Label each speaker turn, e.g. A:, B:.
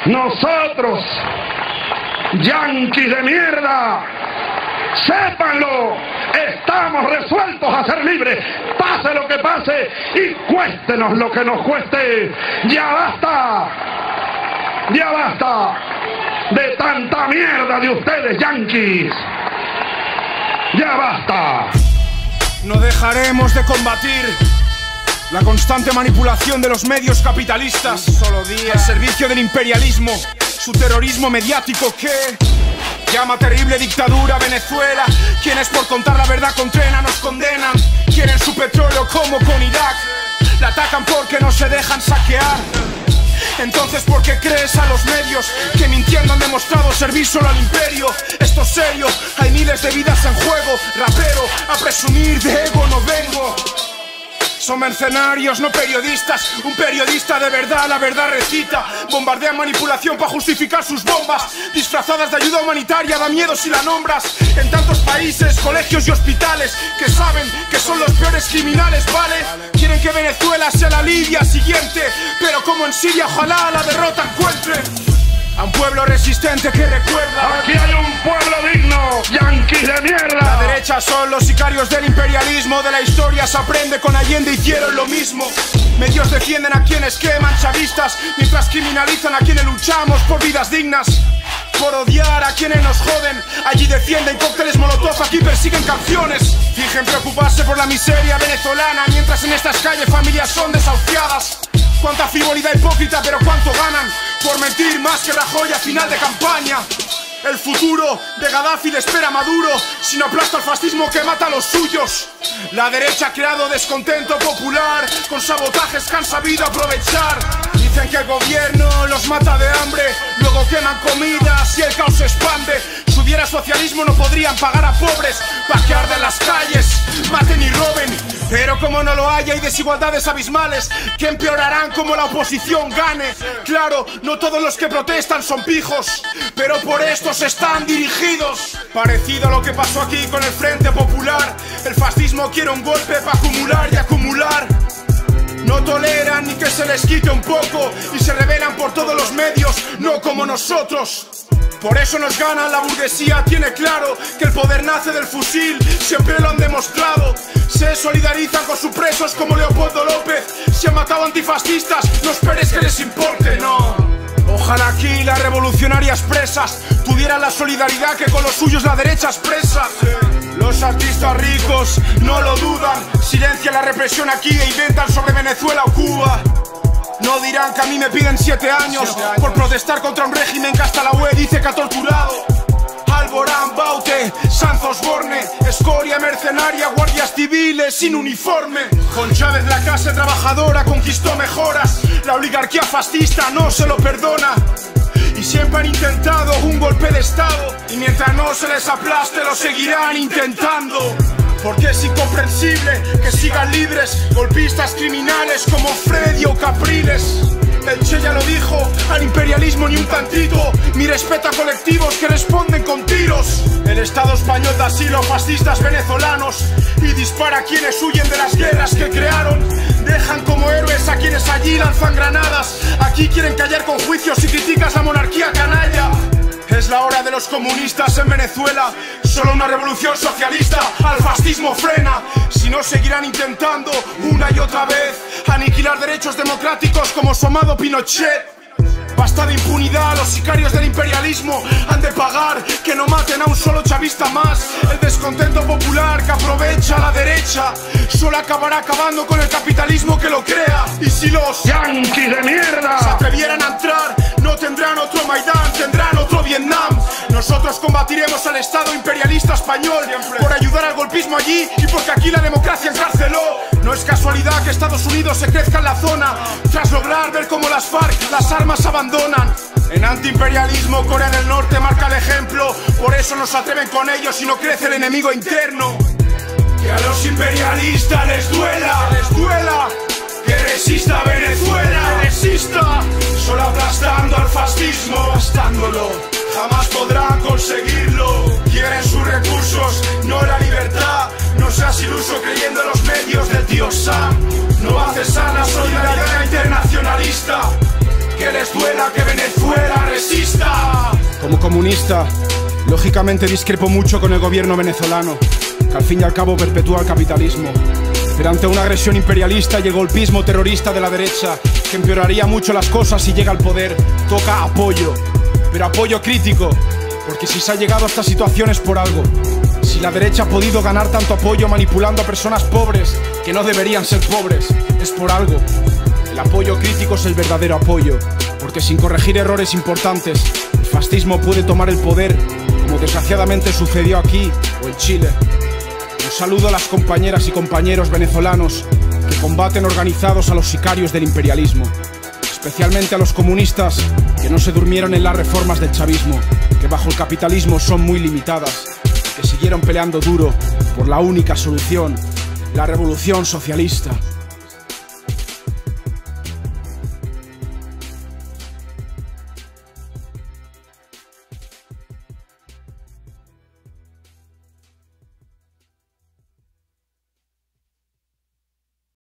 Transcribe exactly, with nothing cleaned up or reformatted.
A: Nosotros, yanquis de mierda, sépanlo, estamos resueltos a ser libres, pase lo que pase y cuéstenos lo que nos cueste. Ya basta, ya basta de tanta mierda de ustedes, yanquis. Ya basta.
B: No dejaremos de combatir la constante manipulación de los medios capitalistas solo día al servicio del imperialismo, su terrorismo mediático que llama terrible dictadura a Venezuela. Quienes por contar la verdad con Trena nos condenan, quieren su petróleo como con Irak, la atacan porque no se dejan saquear. Entonces, ¿por qué crees a los medios que mintiendo han demostrado servir solo al imperio? Esto es serio, hay miles de vidas en juego. Rapero, a presumir de ego no vengo. Son mercenarios, no periodistas. Un periodista de verdad, la verdad recita. Bombardean manipulación para justificar sus bombas. Disfrazadas de ayuda humanitaria, da miedo si la nombras. En tantos países, colegios y hospitales que saben que son los peores criminales, ¿vale? Quieren que Venezuela sea la Libia siguiente, pero como en Siria, ojalá la derrota encuentre a un pueblo resistente que recuerda.
A: Aquí hay un pueblo digno, yanquis de mierda.
B: La derecha son los sicarios del imperialismo. De la historia se aprende, con Allende hicieron lo mismo. Medios defienden a quienes queman, chavistas, mientras criminalizan a quienes luchamos por vidas dignas. Por odiar a quienes nos joden, allí defienden cócteles molotov, aquí persiguen canciones. Fijen preocuparse por la miseria venezolana, mientras en estas calles familias son desahuciadas. Cuánta frivolidad hipócrita, pero cuánto ganan por mentir más que Rajoy a final de campaña. El futuro de Gaddafi le espera a Maduro si no aplasta al fascismo que mata a los suyos. La derecha ha creado descontento popular con sabotajes que han sabido aprovechar. Dicen que el gobierno los mata de hambre, luego queman comidas y el caos se expande. Si hubiera socialismo no podrían pagar a pobres para que arden las calles, maten y roben. Pero como no lo hay, hay desigualdades abismales que empeorarán como la oposición gane. Claro, no todos los que protestan son pijos, pero por estos están dirigidos. Parecido a lo que pasó aquí con el Frente Popular. El fascismo quiere un golpe para acumular y acumular. No toleran ni que se les quite un poco y se rebelan por todos los medios, no como nosotros. Por eso nos ganan, la burguesía tiene claro que el poder nace del fusil, siempre lo han demostrado. Se solidarizan con sus presos como Leopoldo López. Si han matado antifascistas, no esperes que les importe, no. Ojalá aquí las revolucionarias presas tuvieran la solidaridad que con los suyos la derecha expresa. Los artistas ricos no lo dudan, silencian la represión aquí e inventan sobre Venezuela o Cuba. No dirán que a mí me piden siete años por protestar contra un régimen que hasta la U E dice que ha torturado. Alborán, Baute, Sanz Osborne, escoria mercenaria, guardias civiles sin uniforme. Con Chávez la clase trabajadora conquistó mejoras, la oligarquía fascista no se lo perdona. Y siempre han intentado un golpe de estado, y mientras no se les aplaste lo seguirán intentando. Porque es incomprensible que sigan libres golpistas criminales como Freddy o Capriles. El Che ya lo dijo, al imperialismo ni un tantito, mi respeto a colectivos que responden con tiros. El Estado español da asilo a fascistas venezolanos y dispara a quienes huyen de las guerras que crearon. Dejan como héroes a quienes allí lanzan granadas. Aquí quieren callar con juicios si criticas la monarquía canalla. Es la hora de los comunistas en Venezuela. Solo una revolución socialista al fascismo frena. Si no, seguirán intentando una y otra vez aniquilar derechos democráticos como su amado Pinochet. Basta de impunidad, los sicarios del imperialismo han de pagar que no maten a un solo chavista más. El descontento popular que aprovecha la derecha solo acabará acabando con el capitalismo que lo crea. Y si los
A: yanquis de mierda
B: se atrevieran a entrar, no tendrán otro Maidán, tendrán otro Vietnam. Nosotros combatiremos al Estado imperialista español por ayudar al golpismo allí y porque aquí la democracia encarceló. No es casualidad que Estados Unidos se crezca en la zona tras lograr ver cómo las FARC las armas abandonan. En antiimperialismo Corea del Norte marca el ejemplo, por eso no se atreven con ellos y no crece el enemigo interno. Que a los imperialistas les duela, les duela, que resista Venezuela, que resista, solo aplastando al fascismo, aplastándolo, jamás podrán conseguirlo. Quieren sus recursos, no la libertad. No seas iluso creyendo en los medios del tío Sam. No va a cesar la solidaridad internacionalista. Que les duela que Venezuela Como comunista, lógicamente discrepo mucho con el gobierno venezolano, que al fin y al cabo perpetúa el capitalismo. Pero ante una agresión imperialista y el golpismo terrorista de la derecha, que empeoraría mucho las cosas si llega al poder, toca apoyo. Pero apoyo crítico, porque si se ha llegado a esta situación es por algo. Si la derecha ha podido ganar tanto apoyo manipulando a personas pobres, que no deberían ser pobres, es por algo. El apoyo crítico es el verdadero apoyo, porque sin corregir errores importantes, el fascismo puede tomar el poder, como desgraciadamente sucedió aquí o en Chile. Un saludo a las compañeras y compañeros venezolanos que combaten organizados a los sicarios del imperialismo, especialmente a los comunistas que no se durmieron en las reformas del chavismo, que bajo el capitalismo son muy limitadas, que siguieron peleando duro por la única solución, la revolución socialista.